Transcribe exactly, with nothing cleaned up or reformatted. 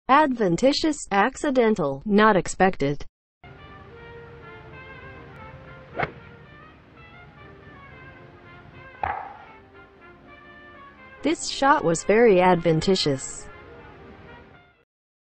Adventitious, accidental, not expected. This shot was very adventitious.